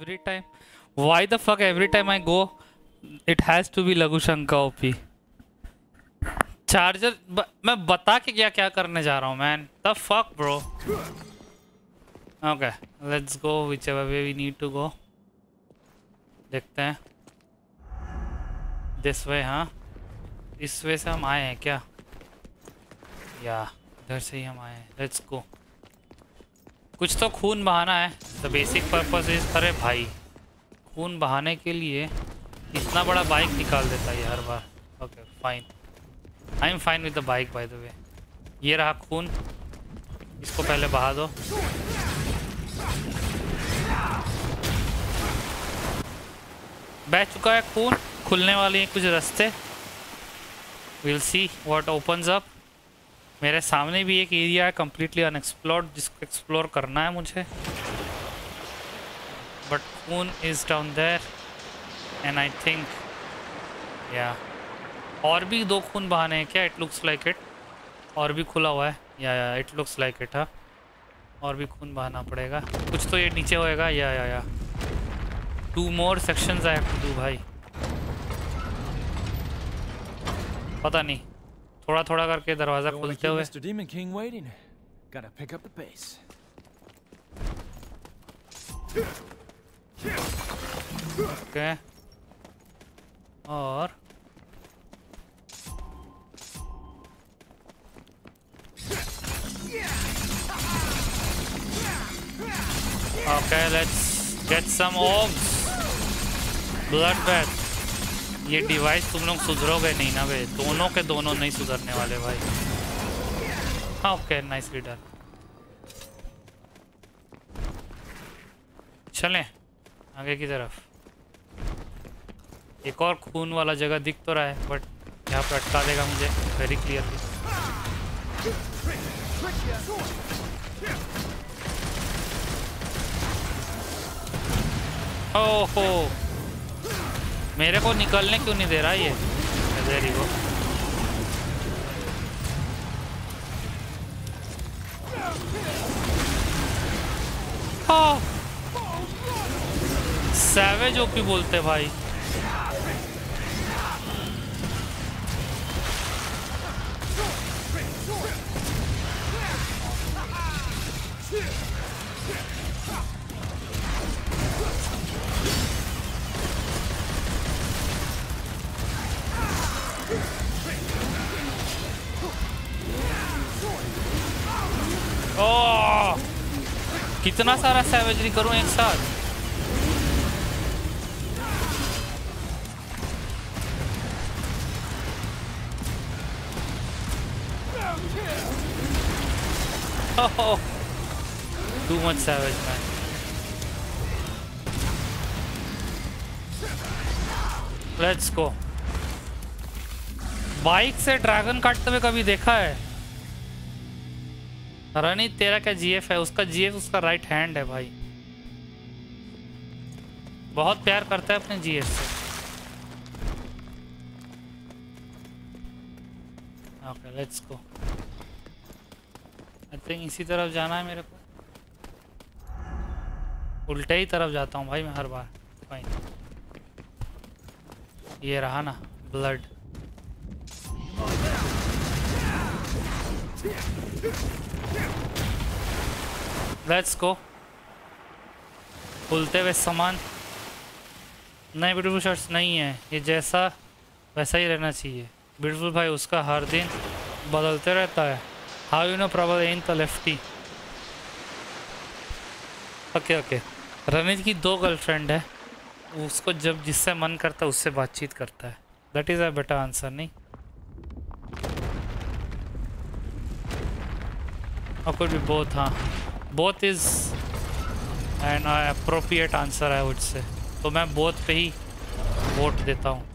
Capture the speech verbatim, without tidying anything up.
Every time. Why the fuck every time I go, it has to be Laghu Shankar O P. Charger ब, मैं बता के क्या क्या करने जा रहा हूँ man. The fuck bro. Okay, let's go whichever way we need to go. देखते हैं. This way हाँ. इस वे से हम आए हैं क्या? या इधर से ही हम आए हैं. Let's go. कुछ तो खून बहाना है. The basic purpose is अरे भाई खून बहाने के लिए इतना बड़ा बाइक निकाल देता है हर बार. Okay, fine. I'm fine with the bike by the way. ये रहा खून. इसको पहले बहा दो. बह चुका है खून. खुलने वाले हैं कुछ रास्ते. We'll see what opens up. मेरे सामने भी एक एरिया है completely unexplored जिसको एक्सप्लोर करना है मुझे. But खून is down there and I think yeah. और भी दो खून बहाने हैं क्या? It looks like it. और भी खुला हुआ है. या या it looks like it हाँ. और भी खून बहाना पड़ेगा. कुछ तो ये नीचे होएगा. या या या two more sections I have to do भाई. पता नहीं थोड़ा थोड़ा करके दरवाजा खोलते हुए. Mister Demon King waiting. Gotta pick up the pace. Okay और okay let's get some obs. Blood bath. ये डिवाइस तुम लोग सुधरोगे नहीं ना बे. दोनों के दोनों नहीं सुधरने वाले भाई. हाँ ओके नाइसली डन. चलें आगे की तरफ. एक और खून वाला जगह दिख तो रहा है बट यहाँ पे अटका देगा मुझे वेरी क्लियरली. ओहो मेरे को निकलने क्यों नहीं दे रहा ये. Very good. सैवेज ओपी बोलते भाई. ओह कितना सारा सैवेजरी करूं एक साथ. Oh, too much savage man. Let's go. Bike से ड्रैगन काटते हुए कभी देखा है? रनी तेरा क्या जीएफ है? उसका जीएफ उसका राइट हैंड है भाई. बहुत प्यार करता है अपने जीएफ से. Okay let's go. I think इसी तरफ जाना है मेरे को. उल्टे ही तरफ जाता हूँ भाई मैं हर बार. फाइन. ये रहा ना ब्लड. Let's go. खुलते हुए सामान. नहीं ब्यूटीफुल शर्ट्स नहीं है. ये जैसा वैसा ही रहना चाहिए. ब्यूटीफुल भाई उसका हर दिन बदलते रहता है. How you know probably ain't the lefty. Okay okay. Raneet की दो गर्लफ्रेंड है. उसको जब जिससे मन करता है उससे बातचीत करता है. That is a better answer नहीं. और कुछ भी बोथ. हाँ both is an appropriate answer I would say. तो मैं बोथ पे ही वोट देता हूँ.